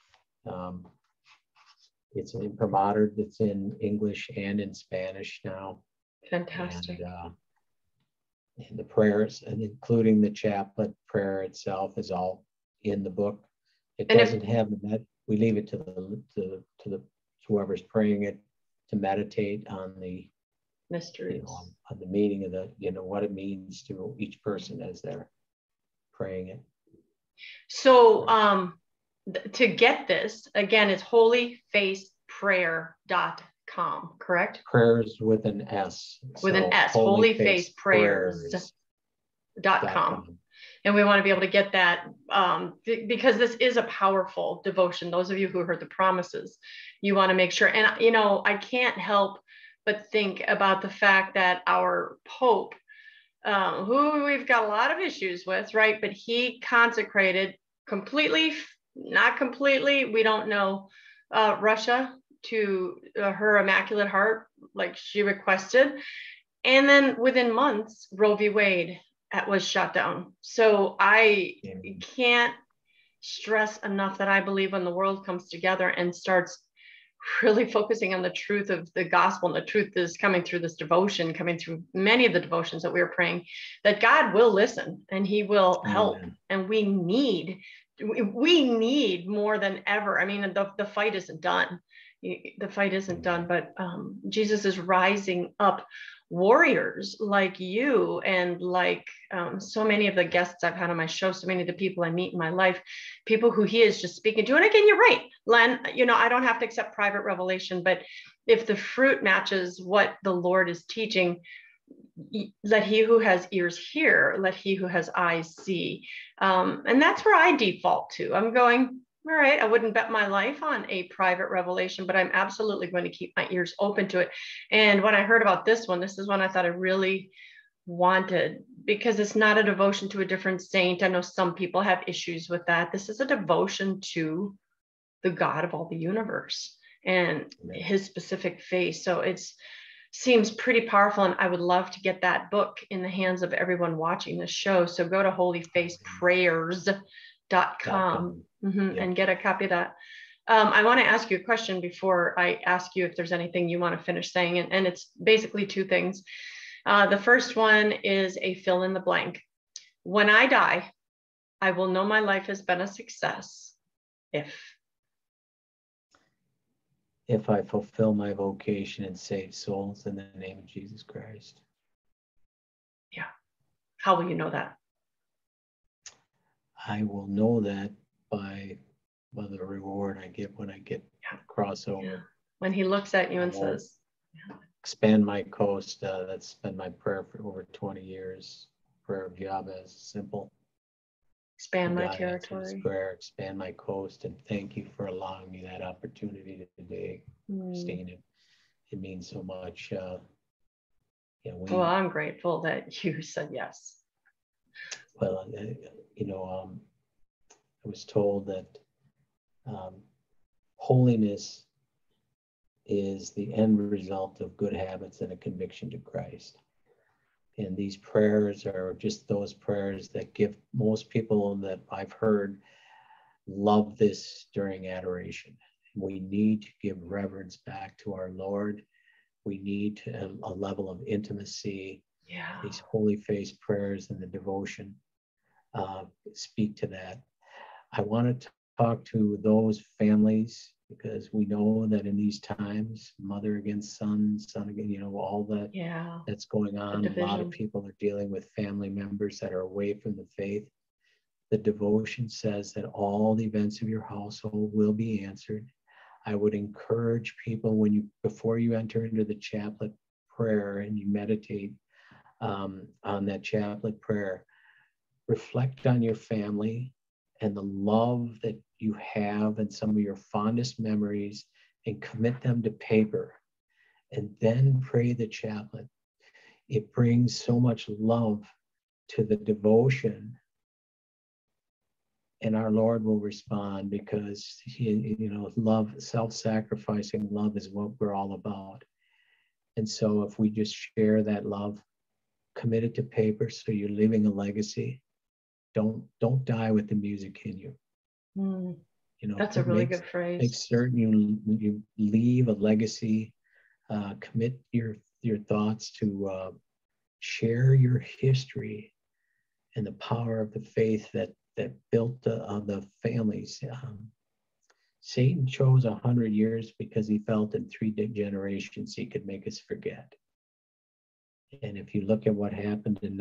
It's an imprimatur. It's in English and in Spanish now. Fantastic. And the prayers, and including the chaplet prayer itself, is all in the book. It doesn't have that. We leave it to the whoever's praying it to meditate on the mysteries, on the meaning of the, what it means to each person as they're praying it. So to get this, again, it's holyfaceprayer.com, correct? Prayers with an S. With an S, holyfaceprayers.com. And we want to be able to get that because this is a powerful devotion. Those of you who heard the promises, you want to make sure. And, I can't help but think about the fact that our Pope, who we've got a lot of issues with, right? But he consecrated completely, not completely, we don't know, Russia to her Immaculate Heart, like she requested. And then within months, Roe v. Wade was shut down. So I can't stress enough that I believe when the world comes together and starts really focusing on the truth of the gospel, and the truth is coming through this devotion, coming through many of the devotions that we are praying, that God will listen and he will help. And we need more than ever. I mean, the fight isn't done. The fight isn't done, but Jesus is rising up warriors like you and like so many of the guests I've had on my show, so many of the people I meet in my life, people who he is just speaking to. And again, you're right, Len, I don't have to accept private revelation, but if the fruit matches what the Lord is teaching, let he who has ears hear, let he who has eyes see. And that's where I default to. I'm going, all right, I wouldn't bet my life on a private revelation, but I'm absolutely going to keep my ears open to it. And when I heard about this one, this is one I thought I really wanted, because it's not a devotion to a different saint. I know some people have issues with that. This is a devotion to the God of all the universe and his specific face. So seems pretty powerful, and I would love to get that book in the hands of everyone watching this show. So go to holyfaceprayers.com and get a copy of that. I want to ask you a question before I ask you if there's anything you want to finish saying, and it's basically 2 things. The first one is a fill in the blank. When I die, I will know my life has been a success if I fulfill my vocation and save souls in the name of Jesus Christ. Yeah. How will you know that? I will know that by the reward I get when I get crossover. Yeah. When he looks at you and says, expand my coast. That's been my prayer for over 20 years. Prayer of Jabez, simple. Expand my territory. Prayer, expand my coast, and thank you for allowing me that opportunity today, Christine. It means so much. Well, I'm grateful that you said yes. Well, I was told that holiness is the end result of good habits and a conviction to Christ. And these prayers are just those prayers that give most people that I've heard love this during adoration. We need to give reverence back to our Lord. We need a level of intimacy. Yeah. These holy face prayers and the devotion speak to that. I want to talk to those families, because we know that in these times, mother against son, son against, all that that's going on. A lot of people are dealing with family members that are away from the faith. The devotion says that all the events of your household will be answered. I would encourage people, before you enter into the chaplet prayer and you meditate on that chaplet prayer, reflect on your family and the love that you have and some of your fondest memories, and commit them to paper, and then pray the chaplet. It brings so much love to the devotion, and our Lord will respond, because love, self-sacrificing love is what we're all about. And so if we just share that love, commit it to paper, so you're leaving a legacy. Don't die with the music in you. That's a really good phrase. Make certain you leave a legacy. Commit your thoughts to share your history and the power of the faith that built the families. Satan chose 100 years because he felt in 3 generations he could make us forget. And if you look at what happened in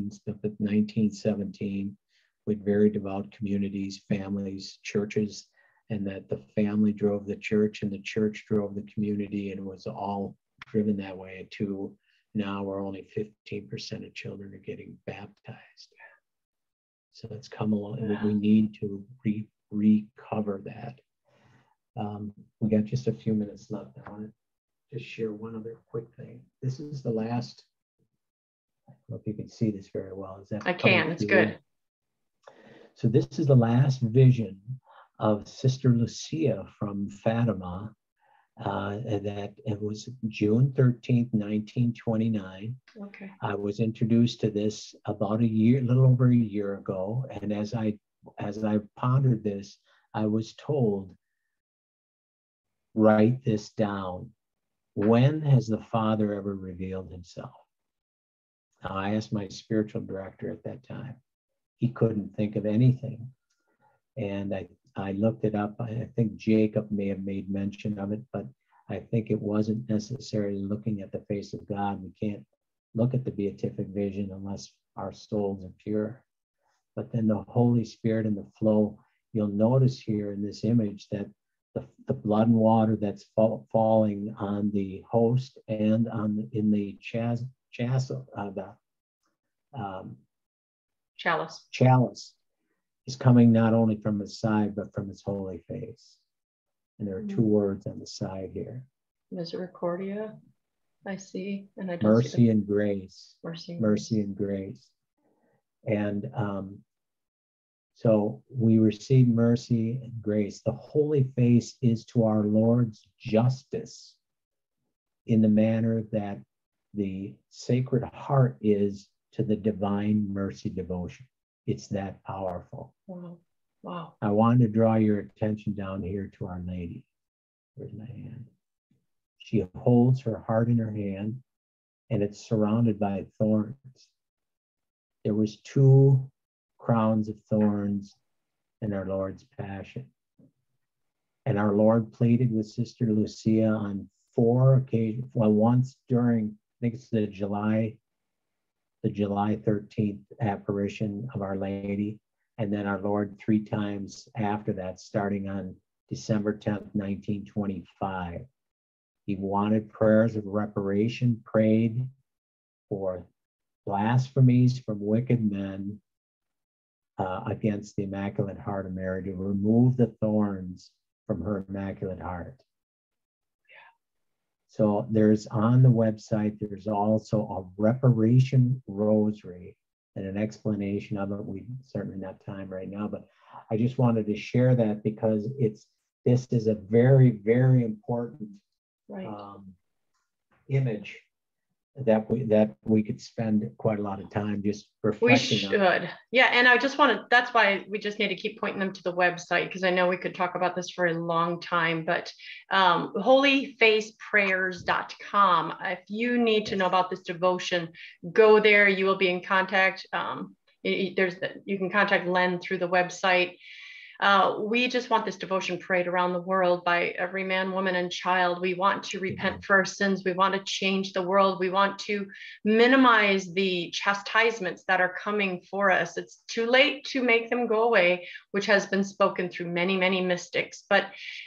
1917, with very devout communities, families, churches, and that the family drove the church and the church drove the community, and it was all driven that way, to now where only 15% of children are getting baptized. So it's come along, and we need to recover that. We got just a few minutes left. I want to just share one other quick thing. This is the last, I don't know if you can see this very well. Is that I can, it's good. So this is the last vision of Sister Lucia from Fatima. That it was June 13th, 1929. Okay. I was introduced to this about a little over a year ago. And as I pondered this, I was told, write this down. When has the Father ever revealed himself? Now, I asked my spiritual director at that time. He couldn't think of anything. And I looked it up. I think Jacob may have made mention of it, but I think it wasn't necessarily looking at the face of God. We can't look at the beatific vision unless our souls are pure. But then the Holy Spirit and the flow, you'll notice here in this image that the blood and water that's falling on the host and in the chalice is coming not only from his side, but from his holy face. And there are 2 words on the side here. Misericordia, I see. And I don't mercy see and grace. Mercy and grace. And so we receive mercy and grace. The holy face is to our Lord's justice in the manner that the Sacred Heart is to the divine mercy devotion. It's that powerful. Wow. I wanted to draw your attention down here to Our Lady. Where's my hand? She holds her heart in her hand, and it's surrounded by thorns. There was 2 crowns of thorns in our Lord's Passion. And our Lord pleaded with Sister Lucia on 4 occasions. Well, once during, I think it's the July 13th apparition of Our Lady, and then our Lord 3 times after that, starting on December 10th, 1925. He wanted prayers of reparation, prayed for blasphemies from wicked men against the Immaculate Heart of Mary, to remove the thorns from her Immaculate Heart. So there's on the website, there's also a reparation rosary and an explanation of it. We certainly not time right now, but I just wanted to share that because this is a very, very important image that we could spend quite a lot of time just reflecting on. We should. Yeah. And I just want to, that's why we just need to keep pointing them to the website, because I know we could talk about this for a long time, but holyfaceprayers.com. If you need to know about this devotion, go there. You will be in contact. You can contact Len through the website. We just want this devotion prayed around the world by every man, woman, and child. We want to repent for our sins. We want to change the world. We want to minimize the chastisements that are coming for us. It's too late to make them go away, which has been spoken through many, many mystics. But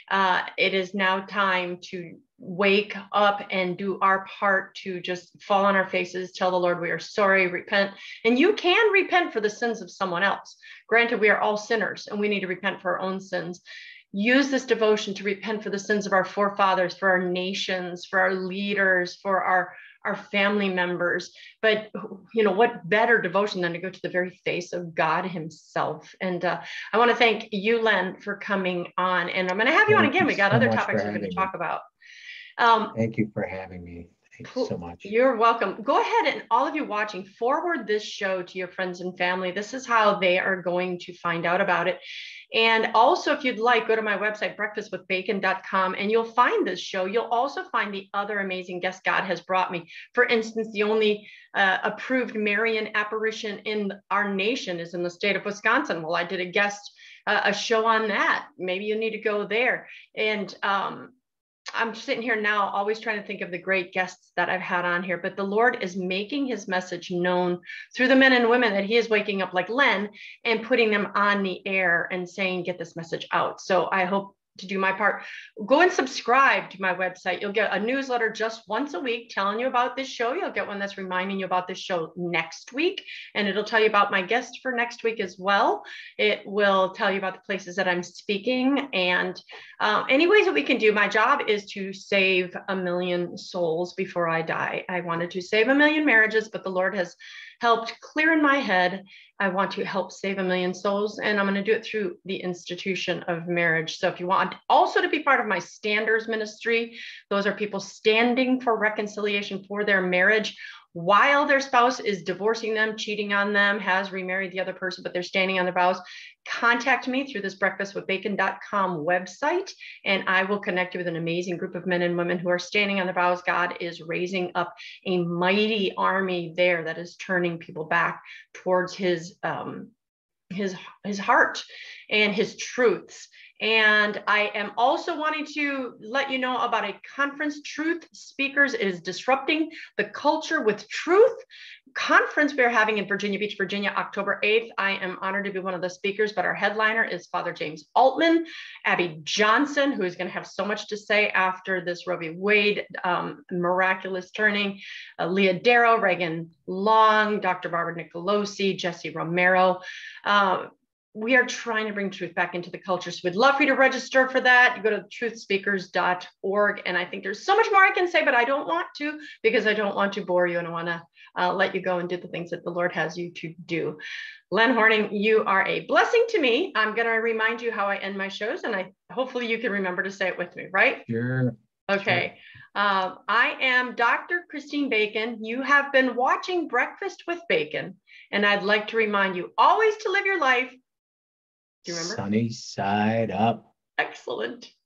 it is now time to wake up and do our part to just fall on our faces, tell the Lord we are sorry, repent. And you can repent for the sins of someone else. Granted, we are all sinners and we need to repent for our own sins. Use this devotion to repent for the sins of our forefathers, for our nations, for our leaders, for our family members. But what better devotion than to go to the very face of God himself. And I want to thank you, Len, for coming on. And I'm going to have you on again. We got other topics we're going to talk about. Thank you for having me. Thanks so much. You're welcome. Go ahead, and all of you watching, forward this show to your friends and family. This is how they are going to find out about it. And also, if you'd like, go to my website, breakfastwithbacon.com, and you'll find this show. You'll also find the other amazing guests God has brought me. For instance, the only approved Marian apparition in our nation is in the state of Wisconsin. Well, I did a show on that. Maybe you need to go there. And I'm sitting here now, always trying to think of the great guests that I've had on here, but the Lord is making his message known through the men and women that he is waking up like Len and putting them on the air and saying, get this message out. So I hope to do my part. Go and subscribe to my website. You'll get a newsletter just once a week telling you about this show. You'll get one that's reminding you about this show next week, and it'll tell you about my guest for next week as well. It will tell you about the places that I'm speaking and any ways that we can do. My job is to save 1 million souls before I die. I wanted to save 1 million marriages, but the Lord has helped clear in my head. I want to help save 1 million souls, and I'm going to do it through the institution of marriage. So if you want also to be part of my standers ministry, those are people standing for reconciliation for their marriage while their spouse is divorcing them, cheating on them, has remarried the other person, but they're standing on their vows. Contact me through this breakfastwithbacon.com website, and I will connect you with an amazing group of men and women who are standing on their vows. God is raising up a mighty army there that is turning people back towards his heart and his truths. And I am also wanting to let you know about a conference, Truth Speakers. It is Disrupting the Culture with Truth conference we're having in Virginia Beach, Virginia, October 8th. I am honored to be one of the speakers, but our headliner is Father James Altman, Abby Johnson, who is going to have so much to say after this Roe v. Wade miraculous turning, Leah Darrow, Reagan Long, Dr. Barbara Nicolosi, Jesse Romero. We are trying to bring truth back into the culture. So we'd love for you to register for that. You go to truthspeakers.org. And I think there's so much more I can say, but I don't want to, because I don't want to bore you and I want to let you go and do the things that the Lord has you to do. Len Hornung, you are a blessing to me. I'm going to remind you how I end my shows, and hopefully you can remember to say it with me, right? Sure. Okay. Sure. I am Dr. Christine Bacon. You have been watching Breakfast with Bacon, and I'd like to remind you always to live your life. Do you remember? Sunny side up. Excellent.